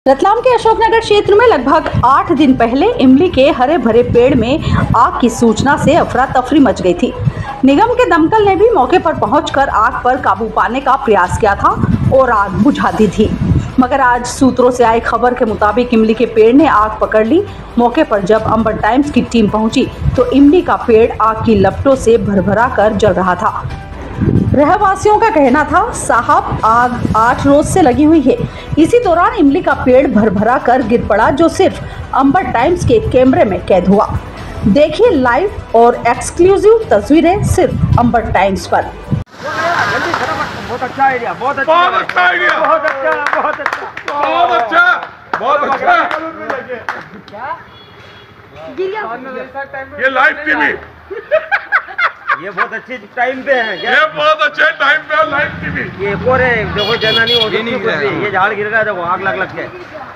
रतलाम के अशोकनगर क्षेत्र में लगभग 8 दिन पहले इमली के हरे भरे पेड़ में आग की सूचना से अफरा तफरी मच गई थी। निगम के दमकल ने भी मौके पर पहुंचकर आग पर काबू पाने का प्रयास किया था और आग बुझा दी थी, मगर आज सूत्रों से आई खबर के मुताबिक इमली के पेड़ ने आग पकड़ ली। मौके पर जब अंबर टाइम्स की टीम पहुंची तो इमली का पेड़ आग की लपटों से भरभरा कर जल रहा था। रहवासियों का कहना था, साहब आग 8 रोज से लगी हुई है। इसी दौरान इमली का पेड़ भरभरा कर गिर पड़ा, जो सिर्फ अंबर टाइम्स के कैमरे में कैद हुआ। देखिए लाइव और एक्सक्लूसिव तस्वीरें सिर्फ अंबर टाइम्स पर। बहुत अच्छा आइडिया, बहुत अच्छा आइडिया, बहुत अच्छा, बहुत अच्छा, बहुत अच्छा, बहुत अच्छा। ये लाइव टीवी, ये बहुत अच्छे टाइम पे है क्या? ये बहुत अच्छे टाइम पे है लाइव टीवी। ये एक और है, देखो जनानी हो ये झाड़ गिर गया, देखो आग लग के।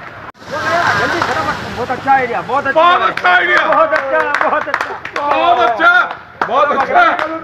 बहुत अच्छा आइडिया, बहुत अच्छा, बहुत अच्छा आइडिया, बहुत अच्छा, बहुत अच्छा, बहुत अच्छा, बहुत अच्छा।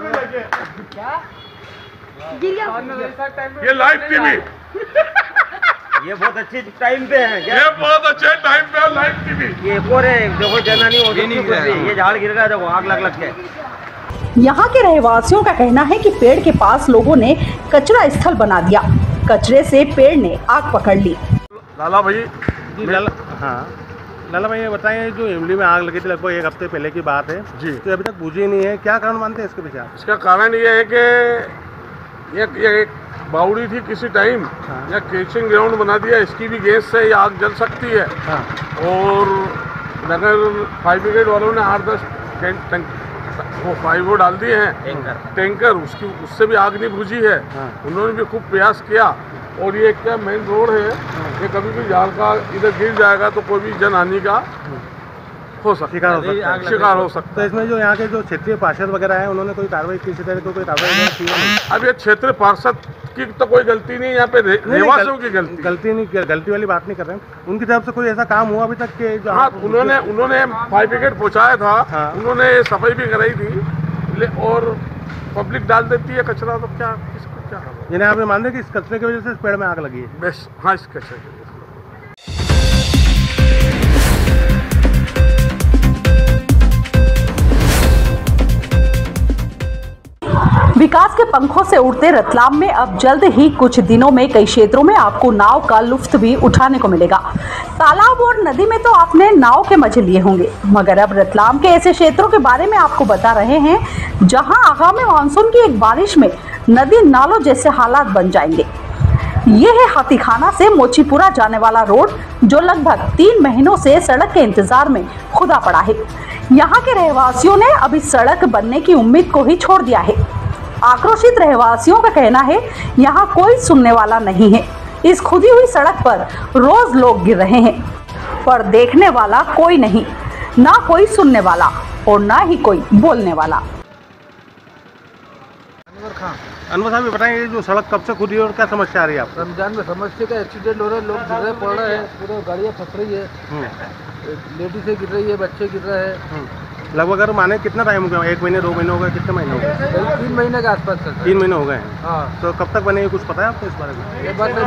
ये लाइव टीवी, ये बहुत अच्छे टाइम पे है क्या? ये बहुत अच्छे टाइम पे है लाइव टीवी। ये एक और है, देखो जनानी हो ये झाड़ गिर गया, देखो आग लग के। यहाँ के रहवासियों का कहना है कि पेड़ के पास लोगों ने कचरा स्थल बना दिया। कचरे से पेड़ ने आग पकड़ ली। लाला भाई जी, लाला भाई ये बताएं, जो इमली में आग लगी थी लगभग 1 हफ्ते पहले की बात है जी, तो अभी तक बुझी नहीं है, क्या कारण मानते हैं इसके पीछे? इसका कारण ये है कि ये एक बावड़ी थी किसी टाइम, या कैचिंग ग्राउंड बना दिया, इसकी भी गैस से ये आग जल सकती है। और नगर फायर ब्रिगेड वालों ने 8-10 वो फाइव वो डाल दिए हैं टैंकर, उससे भी आग नहीं बुझी है। उन्होंने भी खूब प्रयास किया। और ये क्या मेन रोड है, ये कभी भी झाड़ का इधर गिर जाएगा तो कोई भी जनहानि का शिकार हो सकता है। तो इसमें जो यहाँ के जो क्षेत्रीय पार्षद वगैरह हैं, उन्होंने कोई कार्रवाई किसी तरह कोई कार्रवाई की नहीं? अब ये क्षेत्रीय पार्षद की तो कोई गलती नहीं है, यहाँ पे रहवासियों की गलती वाली बात नहीं कर रहे हैं। उनकी तरफ से कोई ऐसा काम हुआ अभी तक के? हाँ, उन्होंने फायर ब्रिगेड पहुँचाया था। उन्होंने सफाई भी कराई थी, और पब्लिक डाल देती है कचरा, तो क्या इसको क्या? यानी आप ये मानते हैं कि इस कचरे की वजह से इस पेड़ में आग लगी है? बस हाँ, इस कचरे की। विकास के पंखों से उड़ते रतलाम में अब जल्द ही कुछ दिनों में कई क्षेत्रों में आपको नाव का लुत्फ भी उठाने को मिलेगा। तालाब और नदी में तो आपने नाव के मजे लिए होंगे, मगर अब रतलाम के ऐसे क्षेत्रों के बारे में आपको बता रहे हैं जहां आगामी मानसून की एक बारिश में नदी नालों जैसे हालात बन जाएंगे। ये है हाथीखाना से मोचीपुरा जाने वाला रोड, जो लगभग 3 महीनों से सड़क के इंतजार में खुदा पड़ा है। यहाँ के रहवासियों ने अभी सड़क बनने की उम्मीद को ही छोड़ दिया है। आक्रोशित रहवासियों का कहना है, यहाँ कोई सुनने वाला नहीं है। इस खुदी हुई सड़क पर रोज लोग गिर रहे हैं, पर देखने वाला कोई नहीं, ना कोई सुनने वाला और ना ही कोई बोलने वाला। अनवर साहब ये बताएं, ये जो सड़क कब से खुदी है और क्या समस्या आ रही है आपको? रमजान में समस्या का एक्सीडेंट हो रहा है, लोग गिर रहे पड़ रहे हैं, पूरे गाड़ियाँ फंस रही है, लेडीज़ें गिर रही है, बच्चे गिर रहे हैं। लगभग अगर माने कितना टाइम हो गया? 1 महीने 2 महीने हो गए, कितने महीने हो गए? 3 महीने के आसपास चल रहा है। 3 महीने हो गए हैं। हाँ, तो कब तक बनेगी, कुछ पता है आपको इस बारे में? ये बात नहीं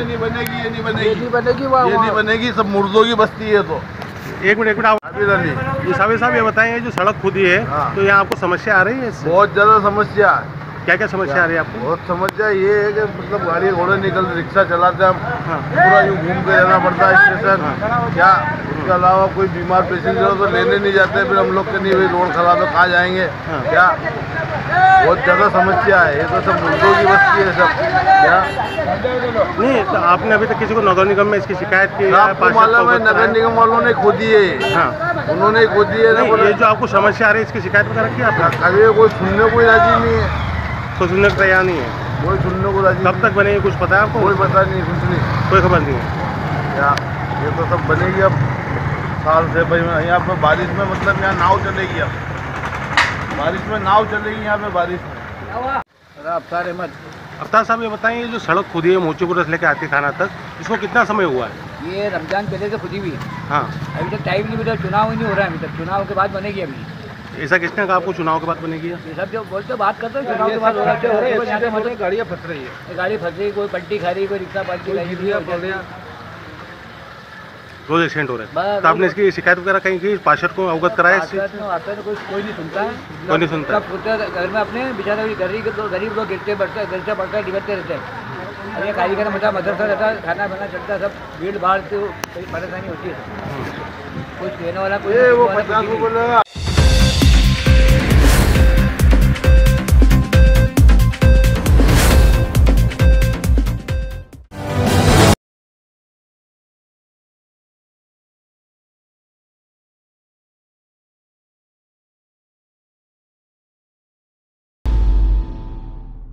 बनेगी, सब मुर्दों की बस्ती है। तो एक मिनट आप साबिर साहब ये बताएं, जो सड़क खुदी है तो यहाँ आपको समस्या आ रही है? बहुत ज़्यादा समस्या है। क्या क्या समस्या आ रही है आपको? बहुत समस्या ये है कि मतलब गाड़ी घोड़े निकल, रिक्शा चलाते हम पूरा यूँ घूम के जाना पड़ता है स्टेशन। क्या उसके अलावा कोई बीमार पेशेंजर हो तो लेने नहीं जाते, फिर हम लोग के नहीं, भाई रोड खराब है, कहाँ जाएंगे? क्या बहुत ज़्यादा समस्या है। ये तो सब मुर्दों की बस्ती है सब। क्या नहीं, तो आपने अभी तक किसी को नगर निगम में इसकी शिकायत की? मालूम है, नगर निगम वालों ने खोदी है। हाँ, उन्होंने खोदी है। ये जो आपको समस्या आ रही है, इसकी शिकायत वगैरह की आपने? अभी कोई सुनने को राजी नहीं है, कोई सुनने को तैयार नहीं है, कोई सुनने को राजी। कब तक बनेगी कुछ पता है आपको? कोई पता नहीं, कुछ नहीं, कोई खबर नहीं है। क्या ये तो सब बनेगी अब साल से। भाई यहाँ पे बारिश में मतलब यहाँ नाव चलेगी, अब बारिश में नाव चलेगी यहाँ पे बारिश में। अफ्तार अहमद। अफ्तार साहब ये बताएं, ये जो सड़क खुदी है मोचीपुरा से लेकर हाथीखाना तक, इसको कितना समय हुआ है? ये रमजान पहले से खुदी हुई है। हाँ, अभी तक टाइम नहीं मिला, चुनाव ही नहीं हो रहा है अभी तक। चुनाव के बाद बनेगी अभी। ऐसा किसने कहा आपको चुनाव के बाद बनेगी? ये सब जो बोलते बात करते हैं चुनाव के बाद हो रहा है। मतलब गाड़ियाँ फंस रही है, गाड़ी फंस रही, कोई पट्टी खा रही, कोई रिक्शा पलटी रही है। रोज एक्सीडेंट हो रहे हैं। बस तो आपने इसकी शिकायत वगैरह कहीं की, पार्षद को अवगत कराया इससे? आता है कोई नहीं सुनता है। कोई नहीं सुनता। सब सोचते हैं घर में अपने बेचारे गरीब लोग गिरते पड़ते बिगड़ते रहते हैं। अब ये कारीगर मोटा मदरसा रहता है, खाना बना चलता है, सब भीड़ भाड़ से कोई परेशानी होती है। कोई कहने वाला कोई वो 50 रुपये